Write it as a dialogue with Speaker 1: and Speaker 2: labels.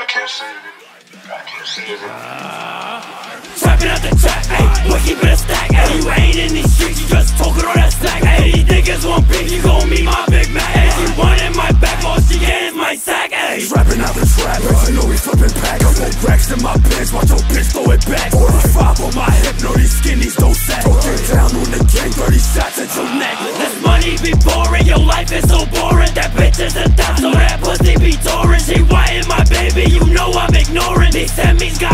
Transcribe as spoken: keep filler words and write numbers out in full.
Speaker 1: can't say it. I can't say it.
Speaker 2: Trapping out the trap, ayy, we're keeping a stack, ayy. You ain't in these streets, you just talking on that stack, ayy. These niggas want beef, you gon' meet my Big Mac, ayy. She wanted my back, all she get is my sack, ayy.
Speaker 3: Trapping out the trap, you know we flipping packs. Couple racks in my pants, watch your bitch throw it back. Forty-five on my hip, no these skinnies don't sack. Don't get down on the gang, thirty shots at your neck.
Speaker 2: This money be boring, your life is so boring. That bitch is a dump, so that pussy be touring. She white my baby, you know I'm ignoring. These semis got